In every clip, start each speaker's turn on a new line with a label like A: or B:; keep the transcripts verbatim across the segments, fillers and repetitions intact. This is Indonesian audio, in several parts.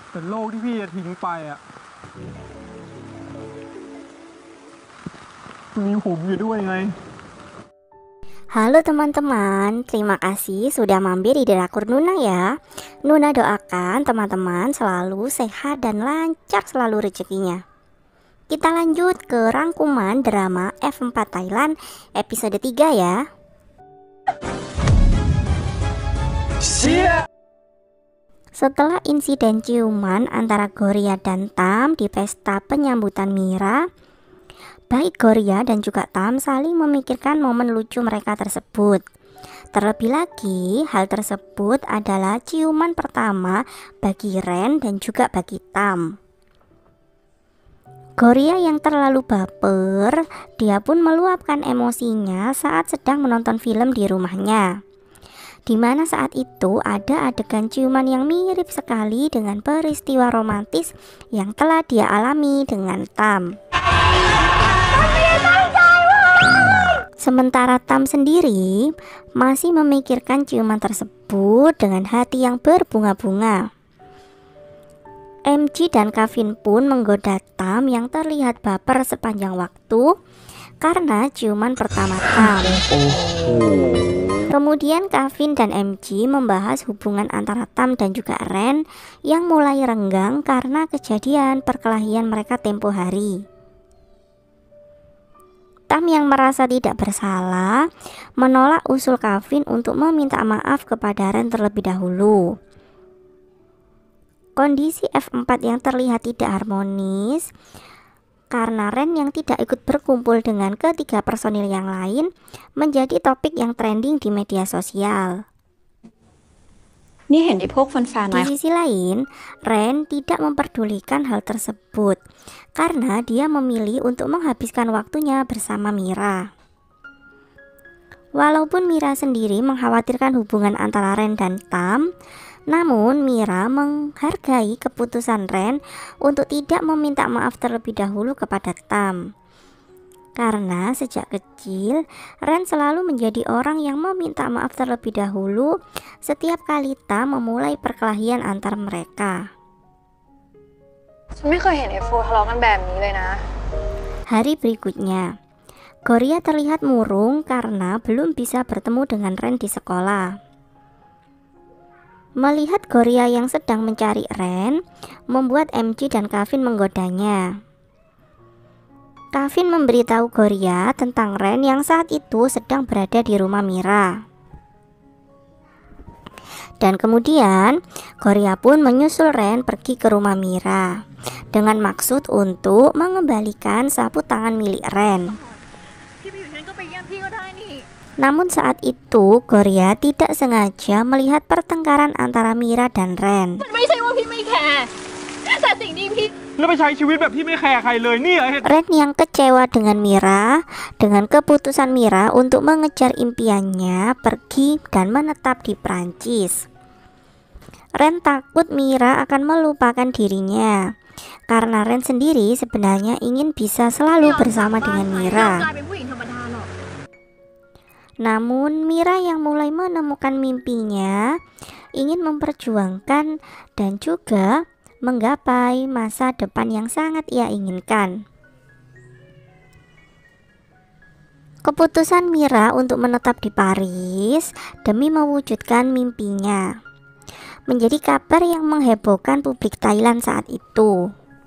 A: แต่โลกที่พี่จะทิ้งไปอ่ะมีผมอยู่ด้วยไง
B: Halo teman-teman, terima kasih sudah mampir di Drakor Nuna ya. Nuna doakan teman-teman selalu sehat dan lancar selalu rezekinya. Kita lanjut ke rangkuman drama F empat Thailand episode tiga ya. Setelah insiden ciuman antara Gorya dan Tam di pesta penyambutan Mira, baik Gorya dan juga Tam saling memikirkan momen lucu mereka tersebut. Terlebih lagi, hal tersebut adalah ciuman pertama bagi Ren dan juga bagi Tam. Gorya yang terlalu baper, dia pun meluapkan emosinya saat sedang menonton film di rumahnya, di mana saat itu ada adegan ciuman yang mirip sekali dengan peristiwa romantis yang telah dia alami dengan Tam. Sementara Tam sendiri masih memikirkan ciuman tersebut dengan hati yang berbunga-bunga. M G dan Kavin pun menggoda Tam yang terlihat baper sepanjang waktu karena ciuman pertama Tam. Kemudian Kavin dan M G membahas hubungan antara Tam dan juga Ren yang mulai renggang karena kejadian perkelahian mereka tempo hari. Tam yang merasa tidak bersalah menolak usul Kavin untuk meminta maaf kepada Ren terlebih dahulu. Kondisi F empat yang terlihat tidak harmonis karena Ren yang tidak ikut berkumpul dengan ketiga personil yang lain menjadi topik yang trending di media sosial.
C: Di sisi
B: lain, Ren tidak memperdulikan hal tersebut karena dia memilih untuk menghabiskan waktunya bersama Mira. Walaupun Mira sendiri mengkhawatirkan hubungan antara Ren dan Tam, namun Mira menghargai keputusan Ren untuk tidak meminta maaf terlebih dahulu kepada Tam. Karena sejak kecil, Ren selalu menjadi orang yang meminta maaf terlebih dahulu setiap kali Tam memulai perkelahian antar mereka. Hari berikutnya, Gorya terlihat murung karena belum bisa bertemu dengan Ren di sekolah. Melihat Gorya yang sedang mencari Ren, membuat M G dan Kavin menggodanya. Kavin memberitahu Gorya tentang Ren yang saat itu sedang berada di rumah Mira. Dan kemudian Gorya pun menyusul Ren pergi ke rumah Mira dengan maksud untuk mengembalikan sapu tangan milik Ren. Namun saat itu Gorya tidak sengaja melihat pertengkaran antara Mira dan Ren. Ren yang kecewa dengan Mira, dengan keputusan Mira untuk mengejar impiannya pergi dan menetap di Prancis. Ren takut Mira akan melupakan dirinya, karena Ren sendiri sebenarnya ingin bisa selalu bersama dengan Mira. Namun Mira yang mulai menemukan mimpinya, ingin memperjuangkan dan juga menggapai masa depan yang sangat ia inginkan. Keputusan Mira untuk menetap di Paris demi mewujudkan mimpinya menjadi kabar yang menghebohkan publik Thailand saat itu.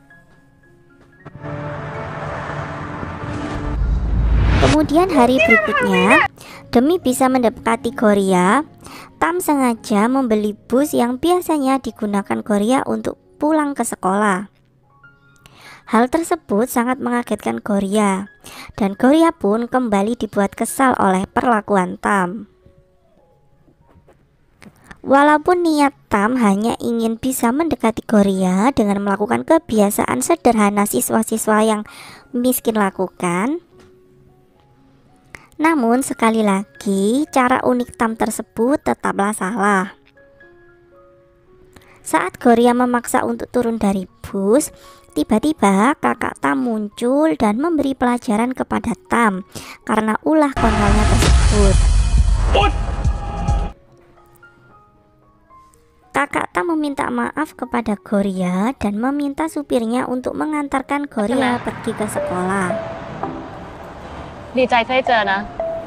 B: Kemudian hari berikutnya, demi bisa mendekati Gorya, Tam sengaja membeli bus yang biasanya digunakan Gorya untuk pulang ke sekolah. Hal tersebut sangat mengagetkan Gorya, dan Gorya pun kembali dibuat kesal oleh perlakuan Tam. Walaupun niat Tam hanya ingin bisa mendekati Gorya dengan melakukan kebiasaan sederhana siswa-siswa yang miskin lakukan, namun sekali lagi cara unik Tam tersebut tetaplah salah. Saat Gorya memaksa untuk turun dari bus, tiba-tiba kakak Tam muncul dan memberi pelajaran kepada Tam karena ulah konyolnya tersebut. Kakak Tam meminta maaf kepada Goria dan meminta supirnya untuk mengantarkan Goria pergi ke sekolah.
D: ดีใจที่ได้เจอนะ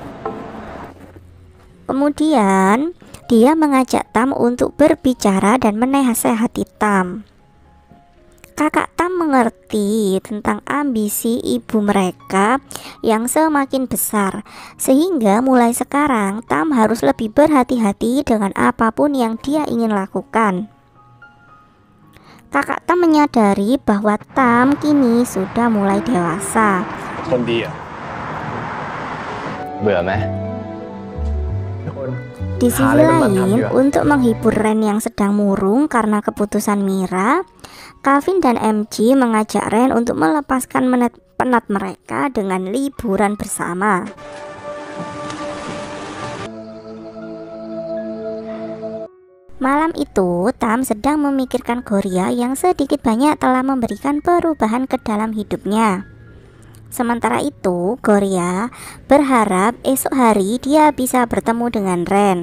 B: Kemudian dia mengajak Tam untuk berbicara dan menasehati Tam. Kakak Tam mengerti tentang ambisi ibu mereka yang semakin besar, sehingga mulai sekarang Tam harus lebih berhati-hati dengan apapun yang dia ingin lakukan. Kakak Tam menyadari bahwa Tam kini sudah mulai dewasa.
E: คนดีอ่ะเบื่อไหม
B: Di sisi lain, untuk menghibur Ren yang sedang murung karena keputusan Mira, Kavin dan M G mengajak Ren untuk melepaskan penat mereka dengan liburan bersama. Malam itu, Tam sedang memikirkan Goria yang sedikit banyak telah memberikan perubahan ke dalam hidupnya. Sementara itu, Goria berharap esok hari dia bisa bertemu dengan Ren.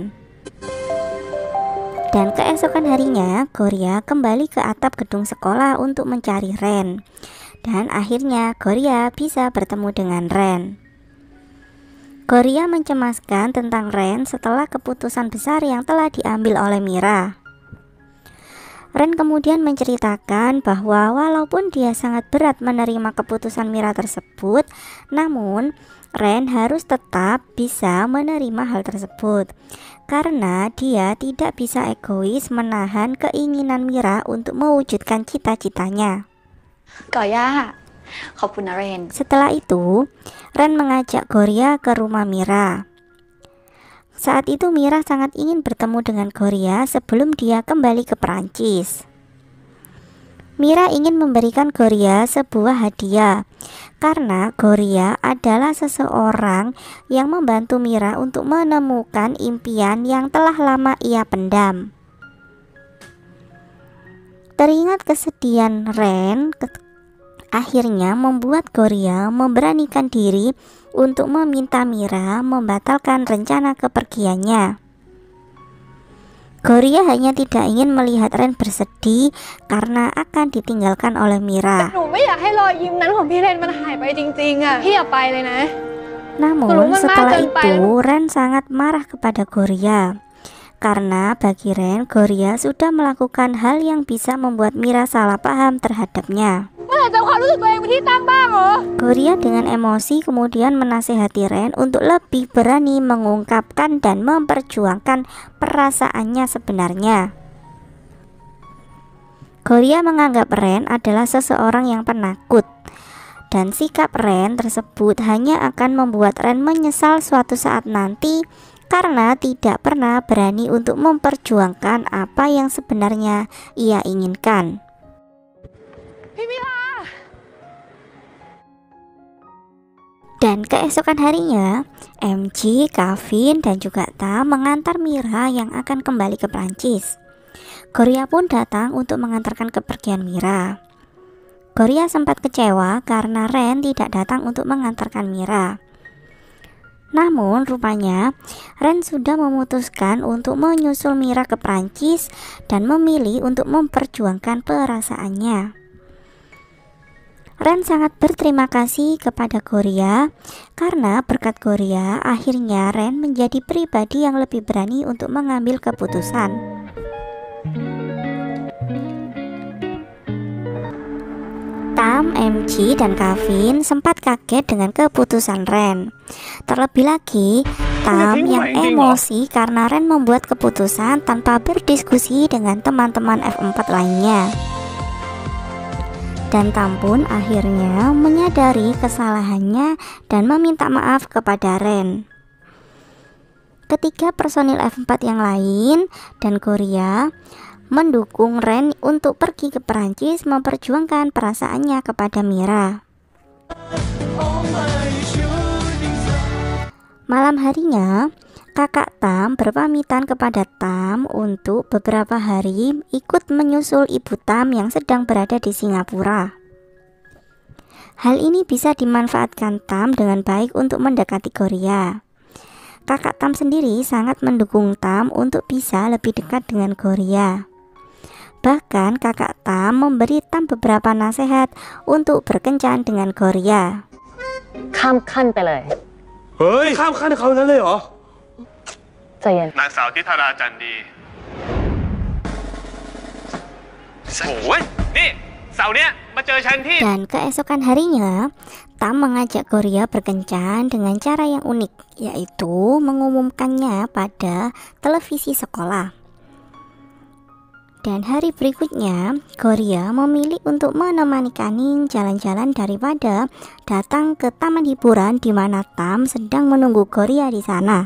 B: Dan keesokan harinya, Goria kembali ke atap gedung sekolah untuk mencari Ren. Dan akhirnya Goria bisa bertemu dengan Ren. Goria mencemaskan tentang Ren setelah keputusan besar yang telah diambil oleh Mira. Ren kemudian menceritakan bahwa walaupun dia sangat berat menerima keputusan Mira tersebut, namun Ren harus tetap bisa menerima hal tersebut karena dia tidak bisa egois menahan keinginan Mira untuk mewujudkan cita-citanya.
C: ก่อย่าขอบคุณนะเรน
B: Setelah itu, Ren mengajak Goria ke rumah Mira. Saat itu Mira sangat ingin bertemu dengan Goria sebelum dia kembali ke Perancis. Mira ingin memberikan Goria sebuah hadiah karena Goria adalah seseorang yang membantu Mira untuk menemukan impian yang telah lama ia pendam. Teringat kesedihan Ren ke akhirnya membuat Goria memberanikan diri untuk meminta Mira membatalkan rencana kepergiannya. Goria hanya tidak ingin melihat Ren bersedih karena akan ditinggalkan oleh Mira.
D: หนูไม่อยากให้รอยยิ้มนั้นของพี่เรนมันหายไปจริงๆอ่ะพี่อย่าไปเลยนะ
B: Namun setelah itu Ren sangat marah kepada Goria karena bagi Ren, Goria sudah melakukan hal yang bisa membuat Mira salah paham terhadapnya. Goria dengan emosi kemudian menasehati Ren untuk lebih berani mengungkapkan dan memperjuangkan perasaannya sebenarnya. Goria menganggap Ren adalah seseorang yang penakut, dan sikap Ren tersebut hanya akan membuat Ren menyesal suatu saat nanti karena tidak pernah berani untuk memperjuangkan apa yang sebenarnya ia inginkan. Dan keesokan harinya, M G, Kavin, dan juga Tam mengantar Mira yang akan kembali ke Prancis. Goria pun datang untuk mengantarkan kepergian Mira. Goria sempat kecewa karena Ren tidak datang untuk mengantarkan Mira. Namun rupanya Ren sudah memutuskan untuk menyusul Mira ke Prancis dan memilih untuk memperjuangkan perasaannya. Ren sangat berterima kasih kepada Goria karena berkat Goria akhirnya Ren menjadi pribadi yang lebih berani untuk mengambil keputusan. Tam, M G, dan Kavin sempat kaget dengan keputusan Ren. Terlebih lagi, Tam yang emosi karena Ren membuat keputusan tanpa berdiskusi dengan teman-teman F empat lainnya. Dan Tam pun akhirnya menyadari kesalahannya dan meminta maaf kepada Ren. Ketiga personil F empat yang lain dan Goria mendukung Ren untuk pergi ke Perancis memperjuangkan perasaannya kepada Mira. Malam harinya, kakak Tam berpamitan kepada Tam untuk beberapa hari ikut menyusul ibu Tam yang sedang berada di Singapura. Hal ini bisa dimanfaatkan Tam dengan baik untuk mendekati Goria. Kakak Tam sendiri sangat mendukung Tam untuk bisa lebih dekat dengan Goria. Bahkan kakak Tam memberi Tam beberapa nasihat untuk berkencan dengan Gorya.
E: ข้ามขั้นไปเลย
F: เฮ้ย ข้ามขั้นเขานั้นเลยเหรอ
E: ใจเย็น
F: นางสาวทิธาราจันดี โอ้ย นี่ เสาร์เนี้ยมาเจอฉันที่
B: Dan keesokan harinya, Tam mengajak Gorya berkencan dengan cara yang unik, yaitu mengumumkannya pada televisi sekolah. Dan hari berikutnya, Gorya memilih untuk menemani Kanin jalan-jalan daripada datang ke taman hiburan di mana Tam sedang menunggu Gorya di sana.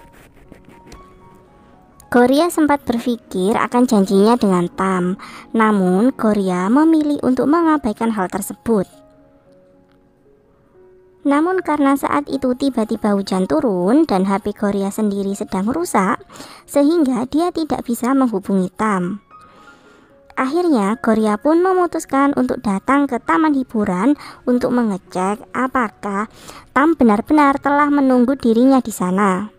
B: Gorya sempat berpikir akan janjinya dengan Tam, namun Gorya memilih untuk mengabaikan hal tersebut. Namun karena saat itu tiba-tiba hujan turun dan H P Gorya sendiri sedang rusak, sehingga dia tidak bisa menghubungi Tam. Akhirnya Gorya pun memutuskan untuk datang ke taman hiburan untuk mengecek apakah Tam benar-benar telah menunggu dirinya di sana.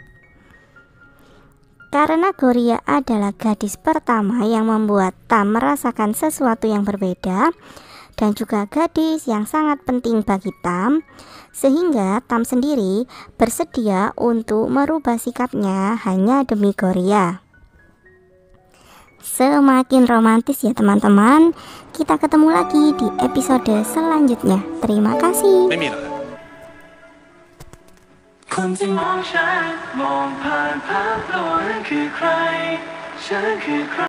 B: Karena Gorya adalah gadis pertama yang membuat Tam merasakan sesuatu yang berbeda dan juga gadis yang sangat penting bagi Tam, sehingga Tam sendiri bersedia untuk merubah sikapnya hanya demi Gorya. Semakin romantis ya teman-teman. Kita ketemu lagi di episode selanjutnya. Terima kasih.
F: ไม่มีหรอคนที่มองฉันมองผ่านภาพลวงนั้นคือใครฉันคือใคร